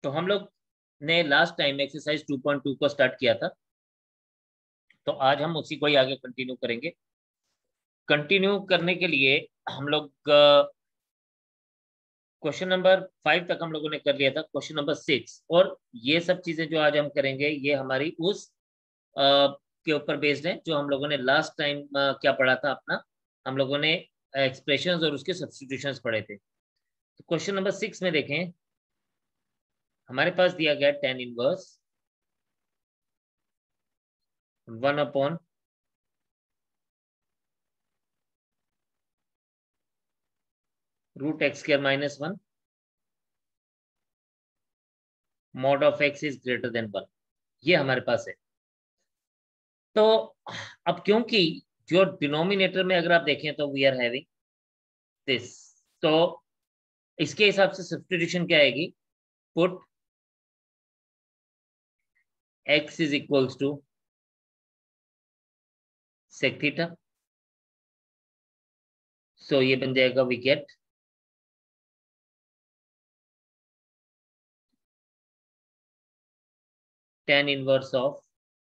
तो हम लोग ने लास्ट टाइम एक्सरसाइज 2.2 को स्टार्ट किया था, तो आज हम उसी को ही आगे कंटिन्यू करेंगे। कंटिन्यू करने के लिए हम लोग क्वेश्चन नंबर 5 तक हम लोगों ने कर लिया था, क्वेश्चन नंबर 6, और ये सब चीजें जो आज हम करेंगे ये हमारी उस के ऊपर बेस्ड है जो हम लोगों ने लास्ट टाइम क्या पढ़ा था अपना। हम लोगों ने एक्सप्रेशंस और उसके सब्स्टिट्यूशंस पढ़े थे। तो क्वेश्चन नंबर 6 में देखें, हमारे पास दिया गया tan inverse 1/√x² -1 mod of x is greater than 1, ये हमारे पास है। तो अब क्योंकि जो डिनोमिनेटर में अगर आप देखें तो वी आर हैविंग दिस, तो इसके हिसाब से सब्स्टिट्यूशन क्या आएगी, put x is equals to sec theta, so ये बन जाएगा we get tan inverse of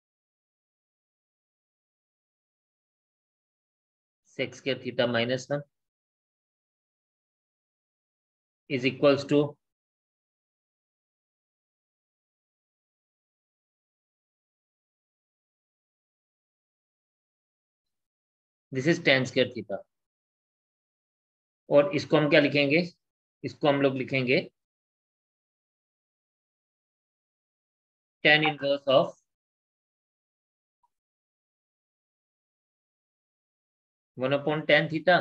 sec² theta -1 is equals to this is tan² theta. और इसको हम क्या लिखेंगे, इसको हम लोग लिखेंगे tan inverse of 1/tan theta,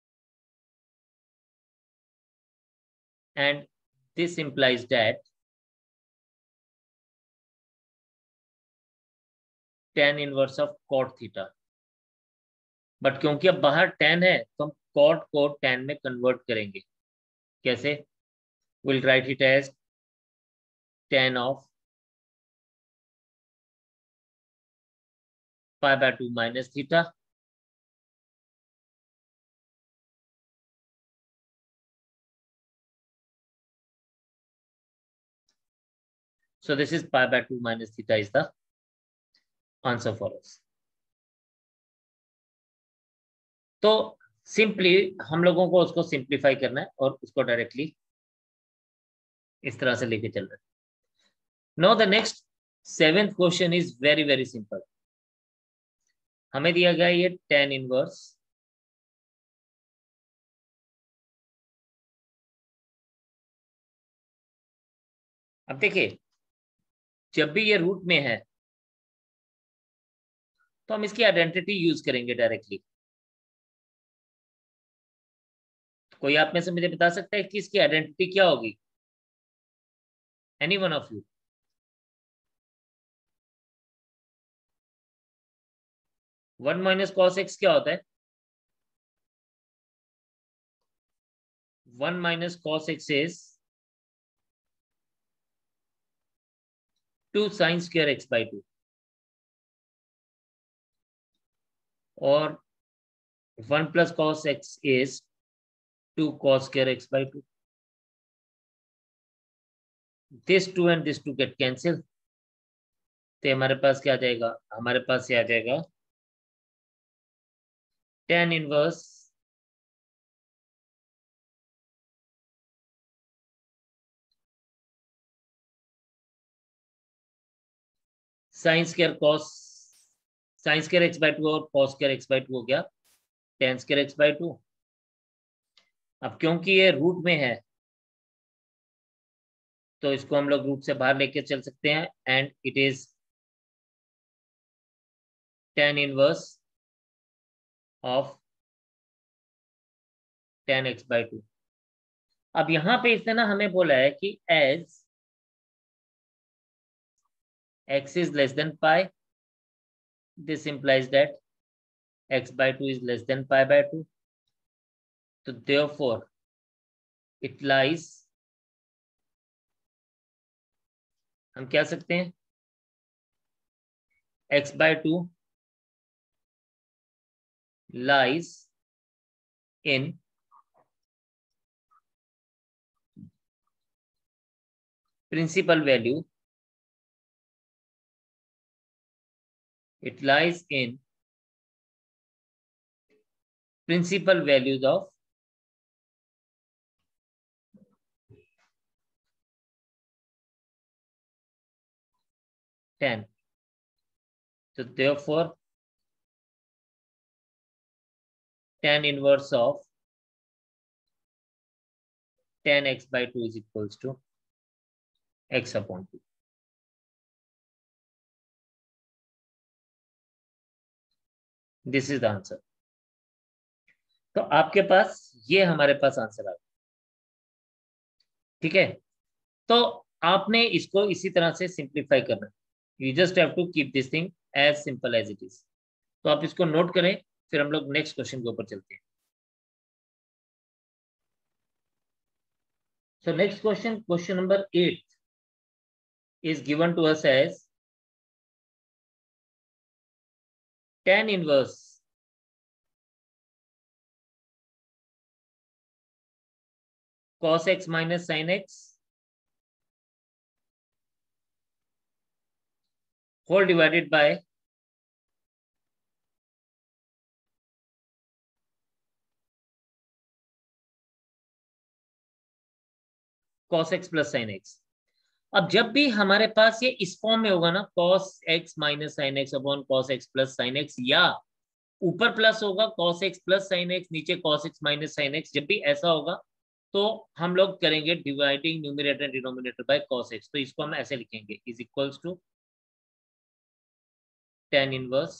and this implies that tan inverse of cot theta. But क्योंकि अब बाहर tan है तो हम cot को tan में कन्वर्ट करेंगे। कैसे, will write it as tan of π/2 minus theta, so this is π/2 minus theta is the answer for us। तो सिंपली हम लोगों को उसको सिंप्लीफाई करना है और उसको डायरेक्टली इस तरह से लेके चल रहे हैं। Now the next 7th question is very very simple. हमें दिया गया ये tan इनवर्स अब देखिए जब भी ये रूट में है तो हम इसकी आइडेंटिटी यूज करेंगे डायरेक्टली। कोई आप में से मुझे बता सकता है कि इसकी आइडेंटिटी क्या होगी, any one of you? One minus cos x क्या होता है? 1 minus cos x is 2 sin square x/2, और 1 plus cos x is 2 cos square x/2। this 2 and this 2 get cancel, तो हमारे पास क्या आ जाएगा, हमारे पास ये आ जाएगा tan inverse sine square x/2 और cos square x/2 हो गया tan square x/2। अब क्योंकि ये रूट में है तो इसको हम लोग रूट से बाहर लेके चल सकते हैं, and it is tan inverse of tan x/2। अब यहाँ पे इसने ना हमें बोला है कि as x is less than pi, this implies that x/2 is less than pi/2, so therefore it lies, हम क्या सकते हैं, x/2 lies in principal value, it lies in principal values of tan. So therefore tan inverse of tan x by 2 is equals to x upon 2. This is the answer. तो आपके पास ये हमारे पास answer आ गया. ठीक है, तो आपने इसको इसी तरह से सिंप्लीफाई करना. You just have to keep this thing as simple as it is. तो आप इसको नोट करें, फिर हम लोग नेक्स्ट क्वेश्चन के ऊपर चलते हैं. So next question, question number 8 is given to us as tan inverse cos x minus sin x whole divided by cos x plus sin x. अब जब भी हमारे पास ये इस फॉर्म में होगा ना, cos x minus sin x upon cos x plus sin x, या ऊपर प्लस होगा cos x plus sin x, नीचे cos x minus sin x, जब भी ऐसा होगा तो हम लोग करेंगे dividing numerator denominator by cos x. तो इसको हम ऐसे लिखेंगे, is equals to tan inverse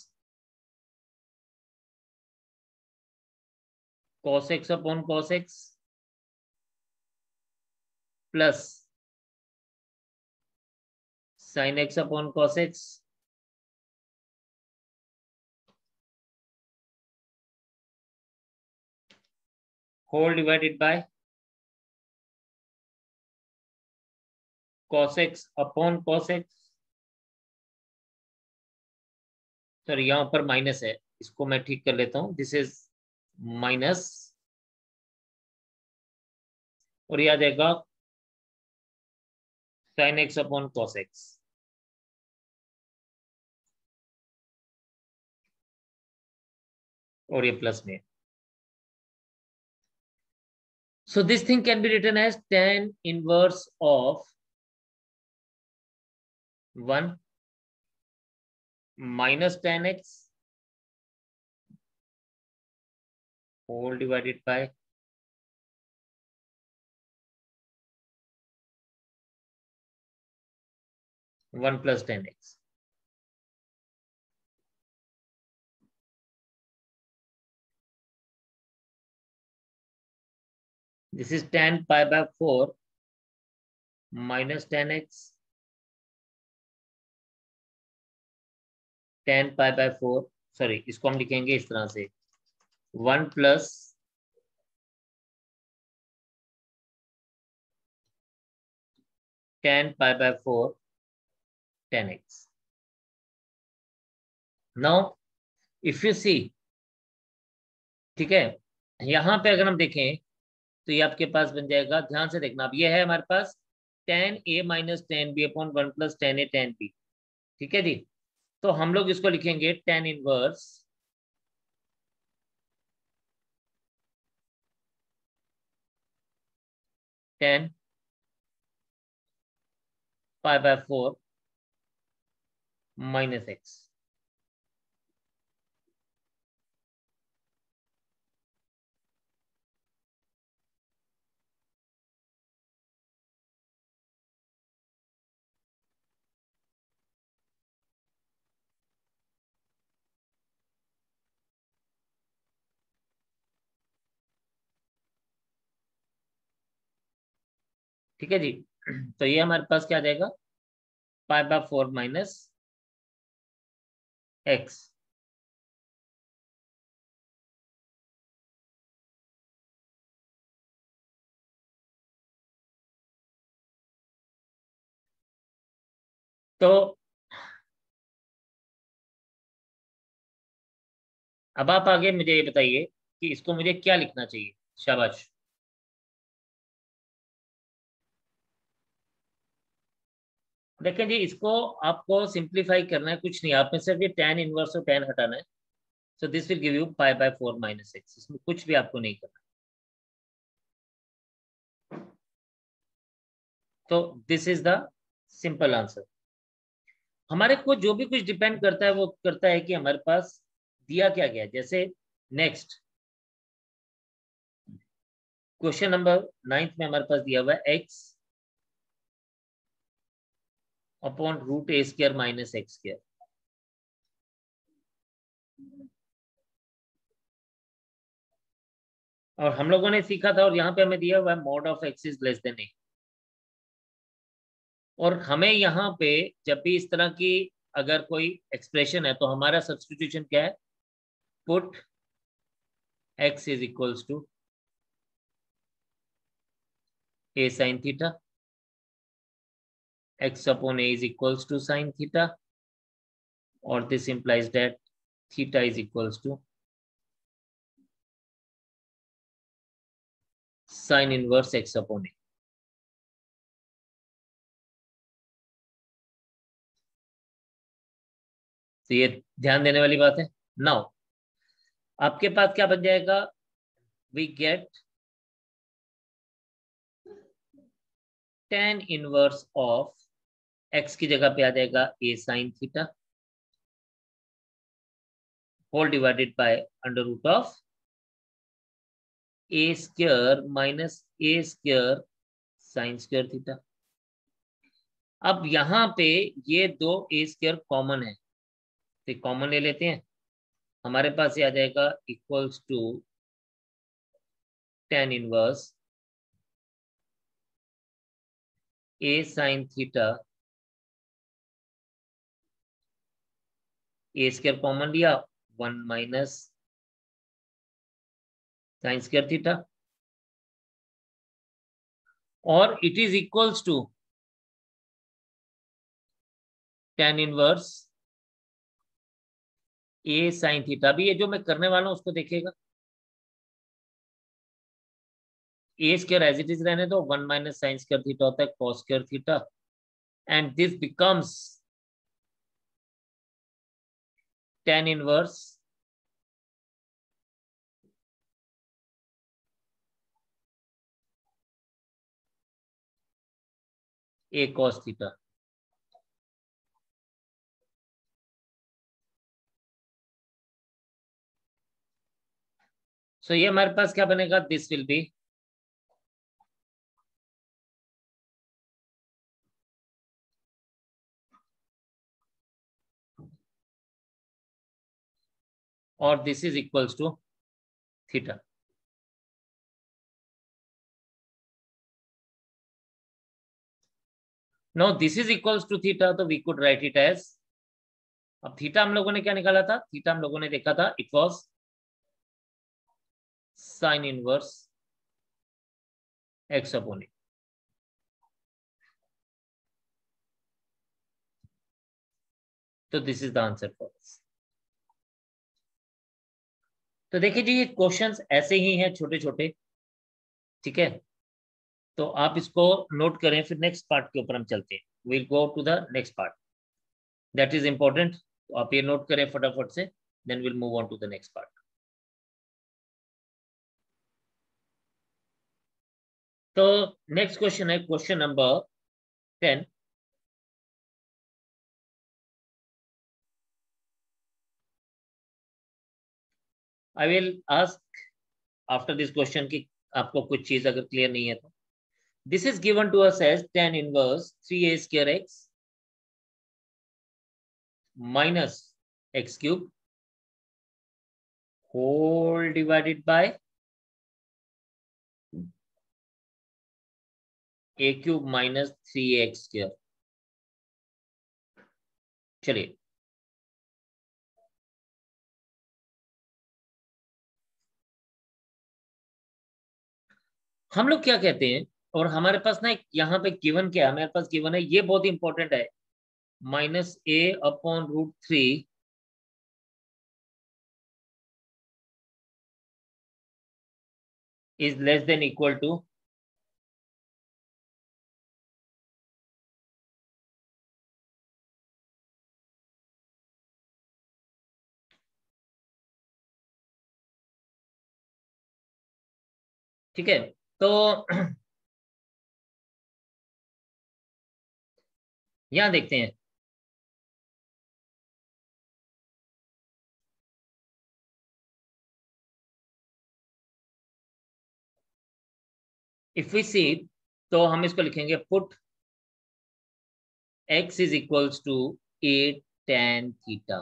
cos x upon cos x plus sin x upon cos x whole divided by cos x upon cos x. Sir यहाँ ऊपर minus है, इसको मैं ठीक कर लेता हूँ. दिस इज माइनस, और ये आ जाएगा sin x upon cos x. और ये प्लस में. So this thing can be written as tan inverse of 1 minus tan x whole divided by 1 plus tan x. This is tan pi by 4 minus tan x tan pi by 4. Sorry, इसको हम लिखेंगे इस तरह से 1 plus tan pi by 4 tan x. Now if you see, ठीक है, यहाँ पे अगर हम देखें तो ये आपके पास बन जाएगा, ध्यान से देखना. अब ये है हमारे पास tan a minus tan b upon 1 plus tan a tan b. ठीक है जी, तो हम लोग इसको लिखेंगे tan inverse tan pi by 4 minus x. ठीक है जी, तो ये हमारे पास क्या आ जाएगा, पाई बाय 4 माइनस एक्स. तो अब आप आगे मुझे ये बताइए कि इसको मुझे क्या लिखना चाहिए. शाबाश. देखें जी, इसको आपको सिंप्लीफाई करना है, कुछ नहीं, आपने सिर्फ ये tan इनवर्स और tan हटाना है। So this will give you π/4 - x। इसमें कुछ भी आपको नहीं करना। तो this is the simple answer. हमारे को जो भी कुछ डिपेंड करता है वो करता है कि हमारे पास दिया क्या गया। जैसे नेक्स्ट क्वेश्चन नंबर 9 में हमारे पास दिया हुआ है x अपॉन √a² - x²। और हम लोगों ने सीखा था, और यहाँ पे हमें दिया हुआ है mod of x is less than a। और हमें यहाँ पे जब भी इस तरह की अगर कोई एक्सप्रेशन है तो हमारा सब्स्टिट्यूशन क्या है? Put x is equals to a sin theta, x upon a is equals to sin theta, or this implies that theta is equals to sin inverse x upon a। तो ये ध्यान देने वाली बात है। नाउ आपके पास क्या बन जाएगा? We get tan inverse of x की जगह पे आ जाएगा a sin theta whole divided by under root of a² माइनस a² sin स्क्वायर थीटा। अब यहाँ पे ये दो a² कॉमन है, तो कॉमन ले लेते हैं। हमारे पास ये आ जाएगा equals to tan inverse a sin theta, a² common लिया, 1 माइनस sin स्क्वायर थीटा, और it is equals to tan inverse a sin theta. भी ये जो मैं करने वाला हूं उसको देखिएगा, a² एज इट इज रहने दो, 1 माइनस sin स्क्वायर थीटा होता है cos square theta, and this becomes tan inverse a cos theta. So ये हमारे पास क्या बनेगा? दिस विल बी और this is equals to theta. No, this is equals to theta, तो we could write it as, अब theta हम लोगों ने क्या निकाला था? थीटा हम लोगों ने देखा था, it was sine inverse x upon a. तो this is the answer for this. तो देखिए जी, ये क्वेश्चंस ऐसे ही हैं, छोटे छोटे, ठीक है। तो आप इसको नोट करें, फिर नेक्स्ट पार्ट के ऊपर हम चलते हैं। Will go to the next part, that is important. तो आप ये नोट करें फटाफट से, then will move on to the next part. तो नेक्स्ट क्वेश्चन है question number 10। I will ask after this question की आपको कुछ चीज अगर क्लियर नहीं है तो, this is given to us as tan inverse 3a² x minus x³ whole divided by a³ minus 3x²। चलिए, हम लोग क्या कहते हैं, और हमारे पास ना यहाँ पे गिवन क्या है? हमारे पास गिवन है, ये बहुत इंपॉर्टेंट है, -a/√3 is less than equal to ठीक है, तो यहां देखते हैं। इफ वी सी, तो हम इसको लिखेंगे put x is equals to a tan theta,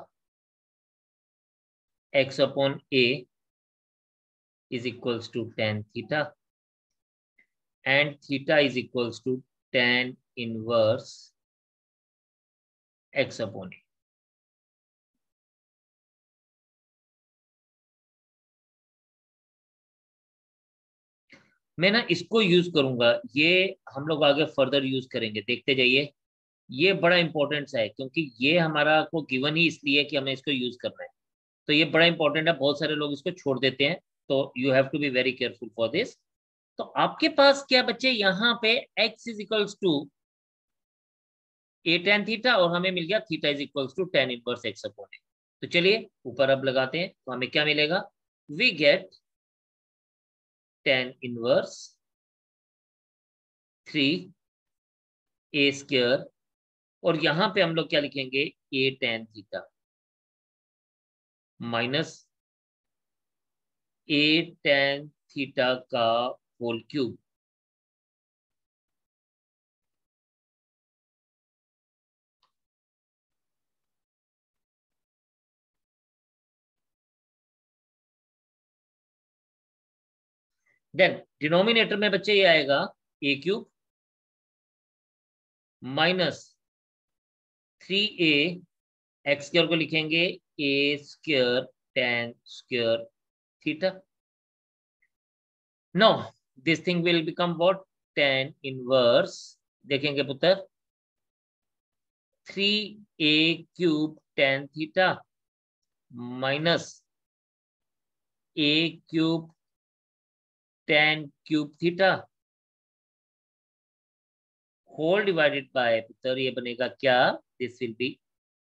x upon a is equals to tan theta and theta is equals to tan inverse x upon a। मैं ना इसको यूज करूंगा, ये हम लोग आगे फर्दर यूज करेंगे, देखते जाइए। ये बड़ा इंपॉर्टेंट है क्योंकि ये हमारा को गिवन ही इसलिए कि हमें इसको यूज करना है। तो ये बड़ा इंपॉर्टेंट है, बहुत सारे लोग इसको छोड़ देते हैं, तो you have to be very careful for this. तो आपके पास क्या बच्चे, यहाँ पे x is equals to a tan theta और हमें मिल गया theta is equals to tan inverse x upon a. तो चलिए ऊपर अब लगाते हैं, तो हमें क्या मिलेगा, we get tan inverse 3a² और यहां पे हम लोग क्या लिखेंगे, a tan theta minus a tan theta का होल क्यूब। देन डिनोमिनेटर में बच्चे ये आएगा a³ माइनस 3a, x² को लिखेंगे a² tan square theta. No, this thing will become what, tan inverse, देखेंगे पुत्र, 3a³ tan theta minus a³ tan cube theta whole divided by, पुत्र ये बनेगा क्या, this will be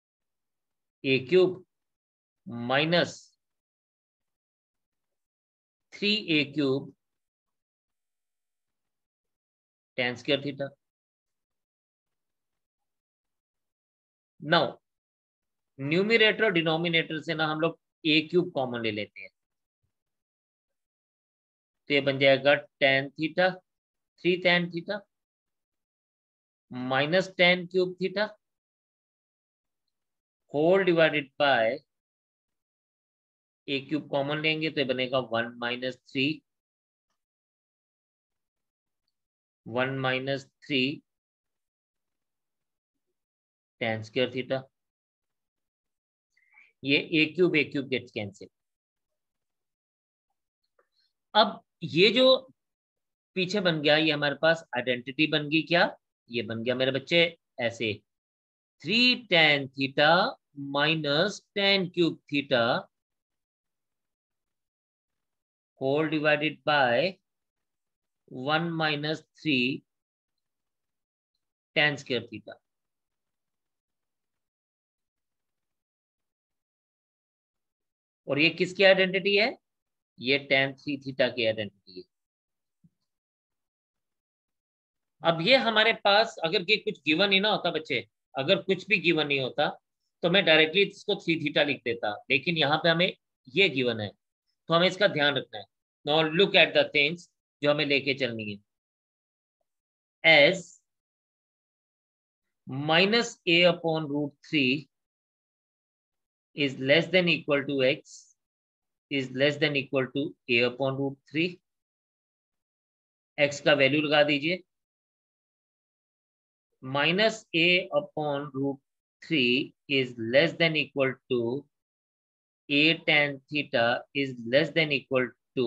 a³ minus 3a³ tan square theta. Now numerator और denominator से ना हम लोग a³ कॉमन ले लेते हैं, तो ये बन जाएगा tan theta, 3 tan theta minus tan cube theta whole divided by a³ common लेंगे तो ये बनेगा 1 माइनस 3 tan स्क्वायर थीटा। ये a³ गेट्स कैंसिल। अब ये जो पीछे बन गया, ये हमारे पास आइडेंटिटी बन गई क्या, ये बन गया मेरे बच्चे ऐसे, 3 tan theta minus tan cube theta whole divided by 1 minus 3 tan square theta. और ये किसकी आइडेंटिटी है, ये tan 3 थीटा की आइडेंटिटी है। अब ये हमारे पास अगर ये कुछ गिवन ही ना होता बच्चे, अगर कुछ भी गिवन नहीं होता तो मैं डायरेक्टली इसको 3 थीटा लिख देता, लेकिन यहाँ पे हमें ये गिवन है, तो हमें इसका ध्यान रखना है। Now look at the things जो हमें लेके चलनी है। As minus a upon √3 is less than equal to x is less than equal to a upon √3, x का वैल्यू लगा दीजिए, minus a upon √3 is less than equal to a tan theta is less than equal to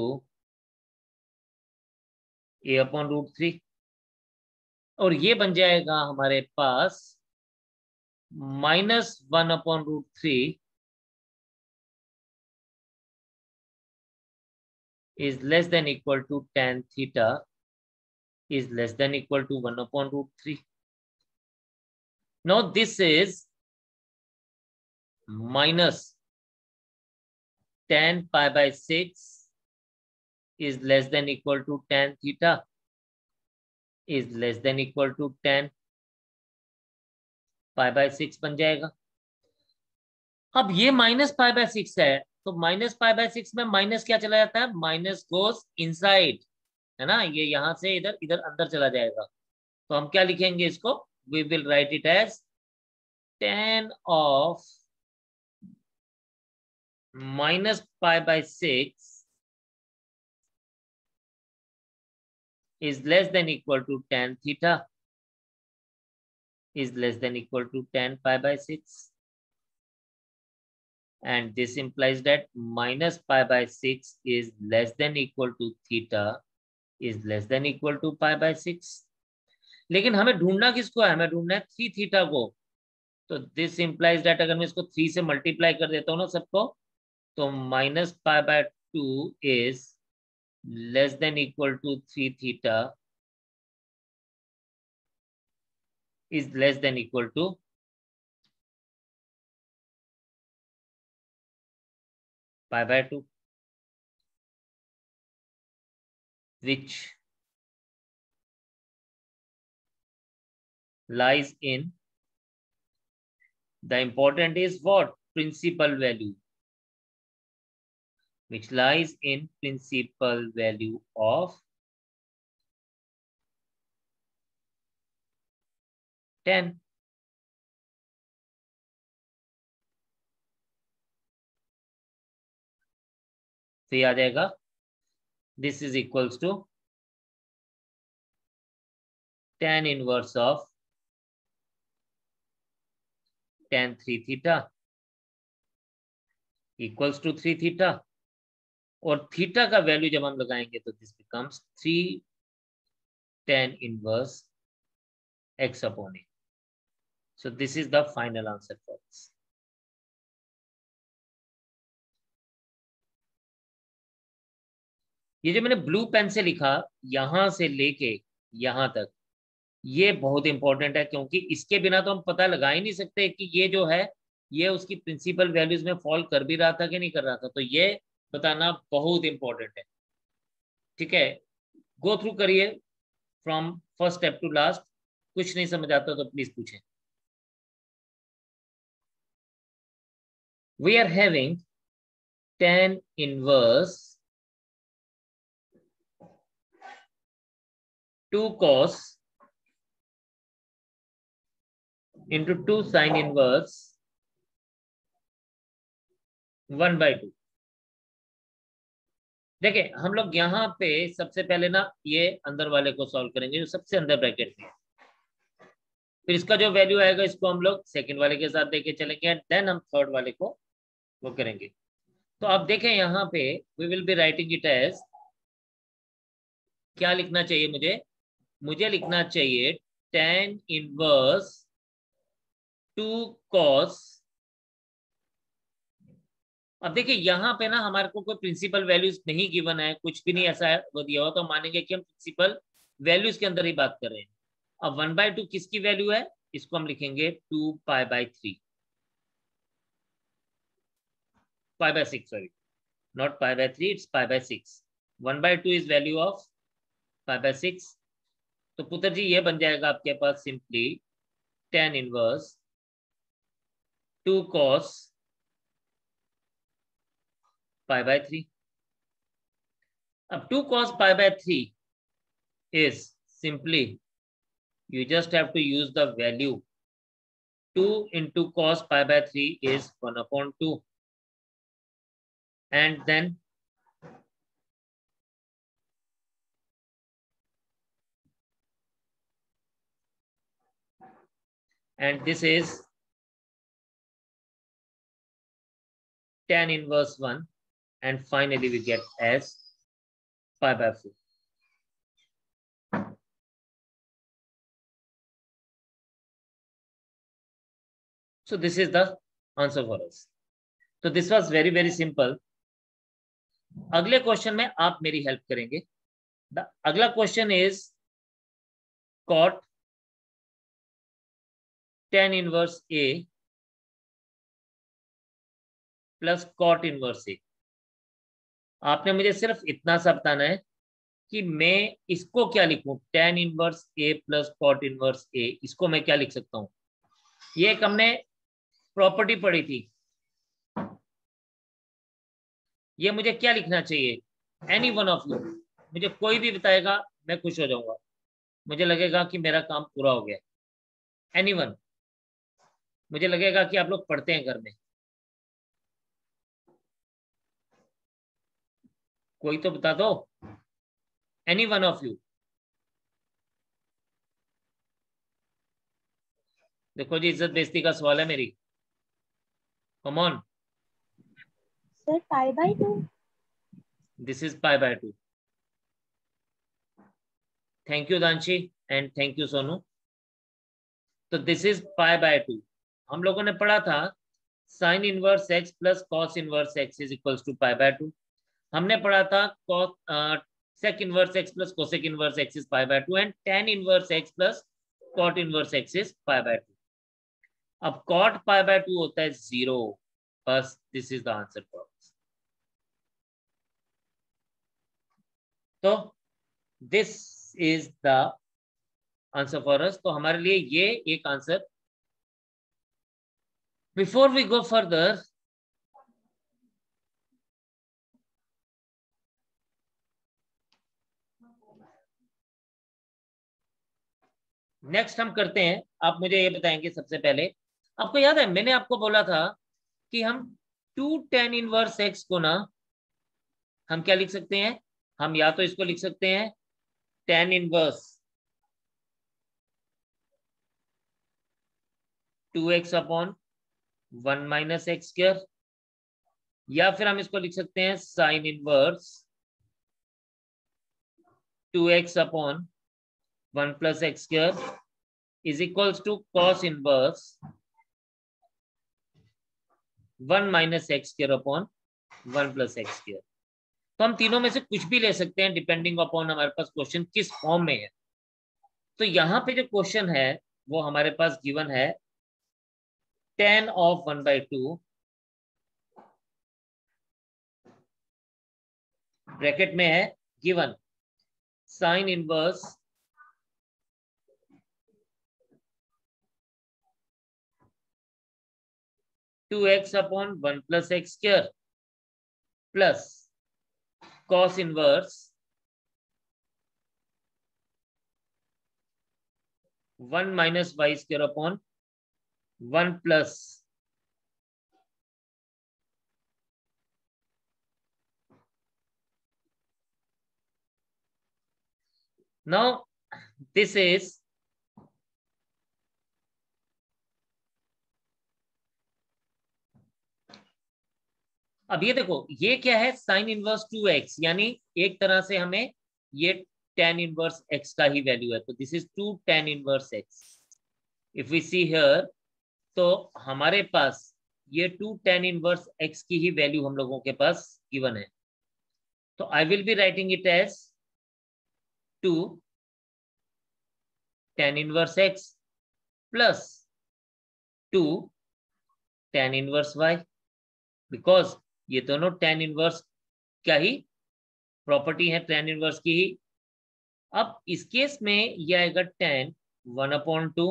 a upon √3 और ये बन जाएगा हमारे पास -1 upon √3 is less than equal to tan theta is less than equal to 1 upon √3. Now this is minus tan pi by 6 is less than equal to tan theta is less than equal to tan π/6 बन जाएगा। अब ये -π/6 है, तो -π/6 में minus क्या चला जाता है, माइनस गोस इनसाइड, है ना, ये यहां से इधर इधर अंदर चला जाएगा। तो हम क्या लिखेंगे इसको, we will write it as tan of -π/6 is less than equal to tan theta is less than equal to tan π/6, and this implies that -π/6 is less than equal to theta is less than equal to π/6। लेकिन हमें ढूंढना किसको है, हमें ढूंढना है 3 theta को। तो दिस इंप्लाइज दैट अगर मैं इसको 3 से मल्टीप्लाई कर देता हूँ ना सबको, तो -π/2 is less than equal to 3 theta is less than equal to π/2, which lies in, the important is what, principal value, which lies in principal value of 10। तो ये आ जाएगा, this is equals to tan inverse of tan 3 theta equals to 3 theta, और theta का value जब हम लगाएंगे तो this becomes 3 tan inverse x upon a। So this is the final answer for this। ये जो मैंने ब्लू पेन से लिखा यहां से लेके यहां तक, ये बहुत इंपॉर्टेंट है, क्योंकि इसके बिना तो हम पता लगा ही नहीं सकते कि ये जो है ये उसकी प्रिंसिपल वैल्यूज में फॉल कर भी रहा था कि नहीं कर रहा था। तो ये बताना बहुत इंपॉर्टेंट है, ठीक है। गो थ्रू करिए from first step to last, कुछ नहीं समझ आता तो प्लीज पूछें। We are having tan inverse 2 cos into 2 sin inverse 1/2। देखिए हम लोग यहाँ पे सबसे पहले ना ये अंदर वाले को सॉल्व करेंगे जो सबसे अंदर ब्रैकेट में है, फिर इसका जो वैल्यू आएगा इसको हम लोग सेकंड वाले के साथ देके चलेंगे, एंड देन हम थर्ड वाले को वो करेंगे। तो अब देखें यहाँ पे we will be writing it as, क्या लिखना चाहिए मुझे, मुझे लिखना चाहिए tan इनवर्स 2 cos। अब देखिए यहाँ पे ना हमारे को कोई प्रिंसिपल वैल्यूज नहीं गिवन है, कुछ भी नहीं ऐसा वो दिया हुआ, तो मानेंगे कि हम प्रिंसिपल वैल्यूज के अंदर ही बात कर रहे हैं। अब 1/2 किसकी वैल्यू है, इसको हम लिखेंगे 2π/3, π/6 sorry, not π/3, it's π/6। 1/2 is value of π/6। तो पुत्र जी ये बन जाएगा आपके पास सिंपली tan इनवर्स 2 cos π/3। अब 2 cos π/3 is simply, you just have to use the value 2 into cos π/3 is 1/2, and then this is tan inverse 1, and finally we get as π/4। So this is the answer for us। So this was very simple। अगले question में आप मेरी help करेंगे। अगला question is cot tan inverse a plus cot inverse a। आपने मुझे सिर्फ इतना सा बताना है कि मैं इसको क्या लिखूं, tan inverse a plus cot inverse a, इसको मैं क्या लिख सकता हूं। ये एक हमने प्रॉपर्टी पढ़ी थी, ये मुझे क्या लिखना चाहिए, एनी वन ऑफ यू, मुझे कोई भी बताएगा मैं खुश हो जाऊंगा, मुझे लगेगा कि मेरा काम पूरा हो गया। एनी वन, मुझे लगेगा कि आप लोग पढ़ते हैं घर में, कोई तो बता दो, एनी वन ऑफ यू। देखो जी, इज्जत बेइज्जती का सवाल है मेरी, come on. Sir pi by 2। This is pi by 2। Thank you Danshi and thank you Sonu. तो दिस इज पाई बाय 2। हम लोगों ने पढ़ा था sine inverse x plus cos inverse x is equals to pi by 2। हमने पढ़ा था sec inverse x plus cosec inverse x is pi by 2 and tan inverse x plus cot inverse x is pi by 2। अब cot pi by 2 होता है 0, बस this is the answer for this. तो this is the answer for us, तो हमारे लिए ये एक answer. Before we go further, next हम करते हैं, आप मुझे ये बताएंगे सबसे पहले, आपको याद है मैंने आपको बोला था कि हम 2 tan इनवर्स एक्स को ना हम क्या लिख सकते हैं, हम या तो इसको लिख सकते हैं tan inverse 2x upon 1 minus x square, या फिर हम इसको लिख सकते हैं sine inverse 2x upon 1 plus x square is equals to cos inverse 1 minus x square upon 1 plus x square. तो हम तीनों में से कुछ भी ले सकते हैं डिपेंडिंग अपॉन हमारे पास क्वेश्चन किस फॉर्म में है। तो यहाँ पे जो क्वेश्चन है वो हमारे पास गिवन है tan ऑफ 1/2 ब्रैकेट में है given sine inverse 2x upon 1 plus x square plus cos inverse 1 minus y square upon 1 plus now this is अब ये देखो ये क्या है साइन इनवर्स 2x, यानी एक तरह से हमें ये tan इनवर्स x का ही वैल्यू है, तो this is 2 tan inverse x। If we see here, तो हमारे पास ये 2 tan इनवर्स x की ही वैल्यू हम लोगों के पास गिवन है, तो I will be writing it as 2 tan inverse x plus 2 tan inverse y, because ये दोनों tan इनवर्स क्या ही प्रॉपर्टी है, tan इनवर्स की ही। अब इस केस में ये आएगा tan 1/2,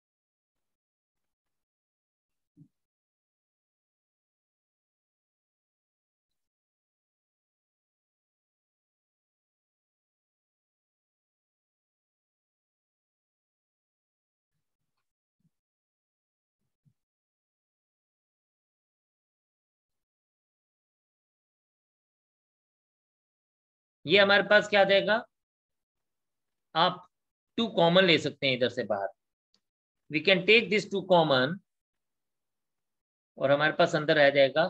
ये हमारे पास क्या आ जाएगा, आप 2 कॉमन ले सकते हैं इधर से बाहर, we can take this 2 common और हमारे पास अंदर आ जाएगा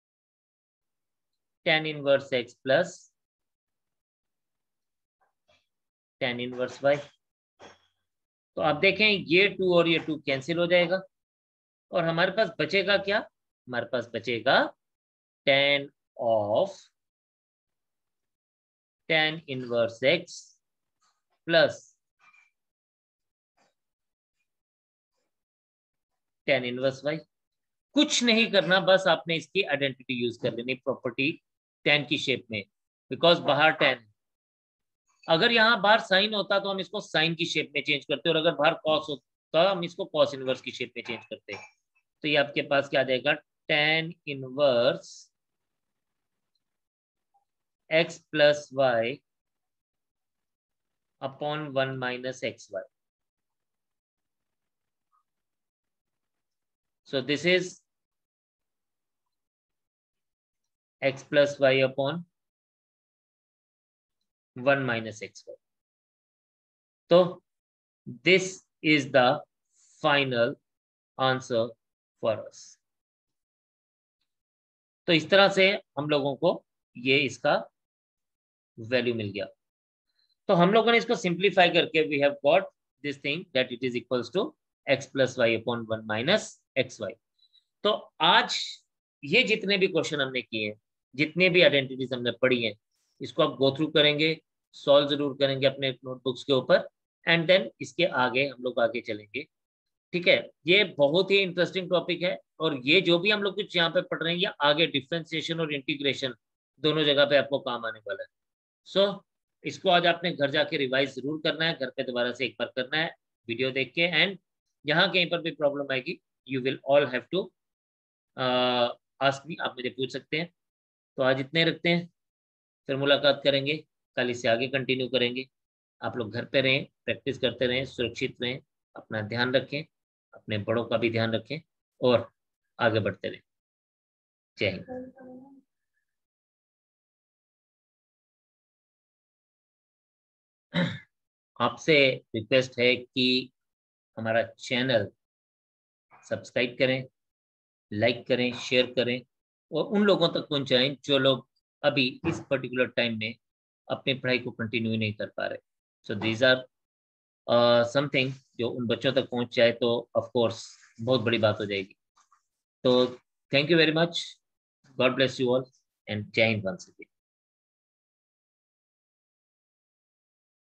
tan inverse x plus tan inverse y। तो आप देखें ये 2 और ये 2 कैंसिल हो जाएगा और हमारे पास बचेगा क्या, हमारे पास बचेगा tan of tan inverse x plus tan inverse y। कुछ नहीं करना, बस आपने इसकी आइडेंटिटी यूज कर लेनी, प्रॉपर्टी tan की शेप में। बिकॉज बाहर 10 है। अगर यहाँ बाहर साइन होता तो हम इसको साइन की शेप में चेंज करते, और अगर बाहर कॉस होता हम इसको कॉस इनवर्स की शेप में चेंज करते। तो ये आपके पास क्या आ जाएगा, tan inverse x plus y upon 1 minus x y. So this is x plus y upon 1 minus xy. So this is the final answer for us. तो इस तरह से हम लोगों को ये इसका वैल्यू मिल गया। तो हम लोगों ने इसको सिंप्लीफाई करके we have got this thing that it is equals to x plus y upon 1 minus x y. तो आज ये जितने भी क्वेश्चन हमने किए, जितने भी आइडेंटिटीज हमने पढ़ी हैं, इसको आप गो थ्रू करेंगे, सॉल्व जरूर करेंगे अपने नोटबुक्स के ऊपर, एंड देन इसके आगे हम लोग आगे चलेंगे। ठीक है, ये बहुत ही इंटरेस्टिंग टॉपिक है, और ये जो भी हम लोग कुछ यहाँ पे पढ़ रहे हैं, ये आगे डिफरेंशिएशन और इंटीग्रेशन दोनों जगह पे आपको काम आने वाला है। सो इसको आज आपने घर जाके रिवाइज जरूर करना है, घर पे दोबारा से एक बार करना है वीडियो देख के, एंड यहाँ कहीं पर भी प्रॉब्लम आएगी you will all have to ask me, आप मुझे पूछ सकते हैं। तो आज इतने रखते हैं, फिर मुलाकात करेंगे, कल इससे आगे कंटिन्यू करेंगे। आप लोग घर पे रहें, प्रैक्टिस करते रहें, सुरक्षित रहें, अपना ध्यान रखें, अपने बड़ों का भी ध्यान रखें, और आगे बढ़ते रहें। जय हिंद। आपसे रिक्वेस्ट है कि हमारा चैनल सब्सक्राइब करें, लाइक करें, शेयर करें, और उन लोगों तक पहुंचाएं जो लोग अभी इस पर्टिकुलर टाइम में अपनी पढ़ाई को कंटिन्यू नहीं कर पा रहे। सो दीज आर समथिंग जो उन बच्चों तक पहुंच जाए तो ऑफ कोर्स बहुत बड़ी बात हो जाएगी। तो thank you very much, God bless you all, and जय हिंद वंस अगेन।